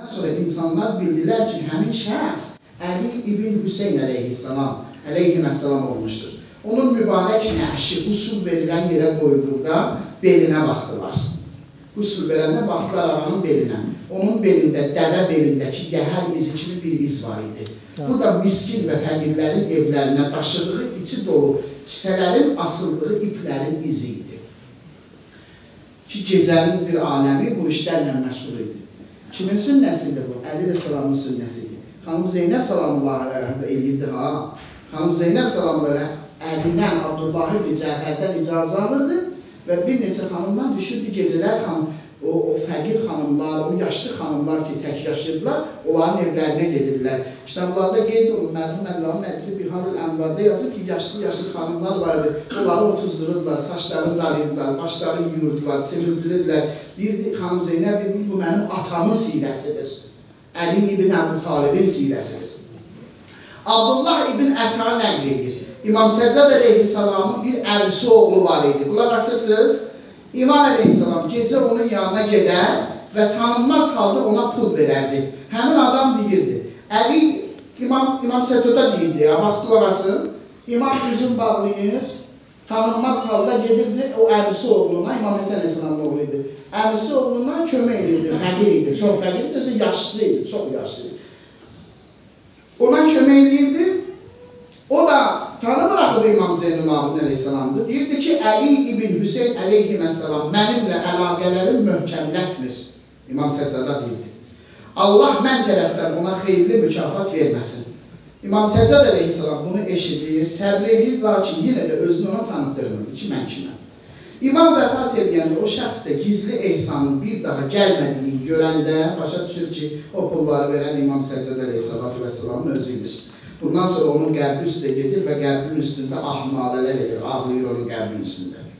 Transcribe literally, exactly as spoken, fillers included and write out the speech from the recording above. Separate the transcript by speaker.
Speaker 1: Sonra insanlar bildilər ki, həmin şəxs Əli ibn Hüseyn əleyhissalam, əleyhissalam olmuşdur. Onun mübarək nəşi, usul verilən yerə qoyulduqda belinə baxdılar. Usul verəndə baxdılar ağanın belinə. Onun belində, dəvə belindəki yəhər izi kimi bir iz var idi. Bu da miskin və fəqirlərin evlərinə daşıdığı içi dolu kisələrin asıldığı iplərin izi idi. Ki, gecənin bir aləmi bu işlərlə məşğul idi. Kimin sünnəsidir bu? Əli Rəsəlamın sünnəsidir. Xanım Zeynəb salamullah əleyhə eləyirdi ha. Xanım Zeynəb salamullah əleyhə əlindən Abdullah ibn Cəfərdən icazə alırdı və bir neçə xanımdan düşürdü gecələr xanım, o, o fəqir xanımlar, o yaşlı xanımlar ki, tək yaşayırdılar, onların evlərinə gedirlər. Kitablarda qeyd olun, mərhum Əlləhu Məclisi Biharul Ənvarda yazıb ki, yaşlı-yaşlı xanımlar vardı, onları otuzdururdular, saçlarını darıyırdılar, başlarını yuyurdular, çimizdirirlər. Deyirdi, xanım Zeynəb deyir, bu mənim atamın sirəsidir. Əli ibn Əbu Talibin sirəsidir. Abdullah ibn Əta nəql edir. İmam Səccad əleyhissalamın bir ərisi oğlu var idi. Qulaq asırsınız. İmam əleyhissalam gecə onun yanına gedər və tanınmaz halda ona pul verərdi. Həmin adam deyirdi. Əli İmam, İmam Səccada deyirdi. Ya, bax, qulaq asın. İmam üzüm bağlayır. Tanınmaz halda gedirdi o ərisi oğluna. İmam Həsən əleyhissalamın oğlu idi. Ərisi oğluna kömək edirdi. Fəqir idi. Çox fəqir idi. Yaşlı idi. Çox yaşlı idi. Ona kömək edirdi. O da tanımır axıdı İmam Zeynul Abidin əleyhissalamdır. Deyirdi ki, Əli ibn Hüseyn əleyhissalam mənimlə əlaqələrin möhkəmlətmir. İmam Səccada deyirdi. Allah mən tərəfdən ona xeyirli mükafat verməsin. İmam Səccad əleyhissalam bunu eşidir, səbr edir, lakin yenə də özünü ona tanıtdırmırdı ki, mən kiməm. İmam vəfat edəndə o şəxs də gizli ehsanın bir daha gəlmədiyini görəndə başa düşür ki, o pulları verən İmam Səccad əleyhissalatü vəssalamın özüymüş. Bundan sonra onun qəlbi üstə gedir və qəlbinin üstündə ah nalələr edir, ağlayır onun qəlbinin üstündə.